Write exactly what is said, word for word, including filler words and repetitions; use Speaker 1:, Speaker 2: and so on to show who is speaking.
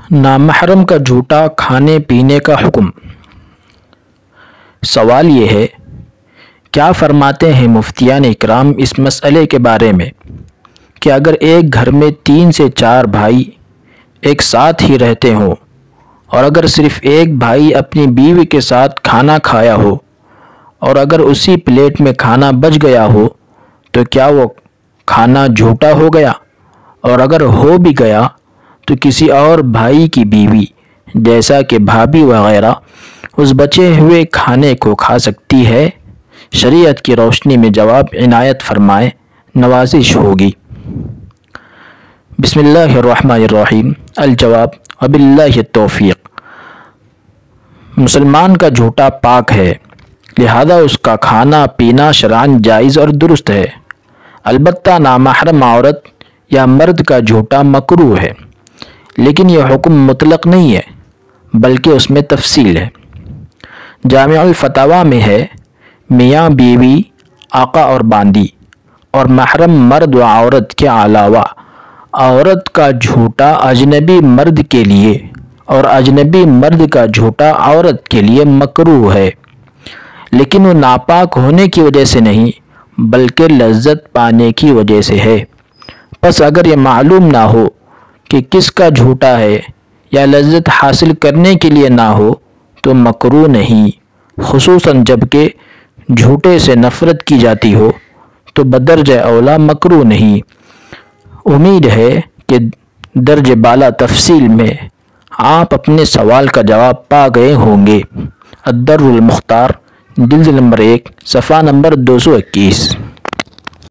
Speaker 1: نامحرم کا جھوٹا کھانے پینے کا حکم۔ سوال یہ ہے، کیا فرماتے ہیں مفتیان اکرام اس مسئلے کے بارے میں کہ اگر ایک گھر میں تین سے چار بھائی ایک ساتھ ہی رہتے ہوں اور اگر صرف ایک بھائی اپنی بیوی کے ساتھ کھانا کھایا ہو اور اگر اسی پلیٹ میں کھانا بچ گیا ہو تو کیا وہ کھانا جھوٹا ہو گیا؟ اور اگر ہو بھی گیا تو کسی اور بھائی کی بیوی جیسا کہ بھابھی وغیرہ اس بچے ہوئے کھانے کو کھا سکتی ہے؟ شریعت کی روشنی میں جواب عنایت فرمائیں، نوازش ہوگی۔ بسم اللہ الرحمن الرحیم۔ الجواب وباللہ التوفیق۔ مسلمان کا جھوٹا پاک ہے، لہذا اس کا کھانا پینا شرعاً جائز اور درست ہے۔ البتہ نامحرم عورت یا مرد کا جھوٹا مکروہ ہے، لیکن یہ حکم مطلق نہیں ہے بلکہ اس میں تفصیل ہے۔ جامع الفتاویٰ میں ہے، میاں بیوی، آقا اور باندی اور محرم مرد و عورت کے علاوہ عورت کا جھوٹا اجنبی مرد کے لیے اور اجنبی مرد کا جھوٹا عورت کے لیے مکروہ ہے، لیکن وہ ناپاک ہونے کی وجہ سے نہیں بلکہ لذت پانے کی وجہ سے ہے۔ پس اگر یہ معلوم نہ ہو کہ کس کا جھوٹا ہے یا لذت حاصل کرنے کے لیے نہ ہو تو مکروہ نہیں، خصوصاً جب کہ جھوٹے سے نفرت کی جاتی ہو تو بدرجہ اولا مکروہ نہیں۔ امید ہے کہ درجہ بالا تفصیل میں آپ اپنے سوال کا جواب پا گئے ہوں گے۔ الدر المختار، جلد نمبر ایک، صفحہ نمبر دو سو اکیس۔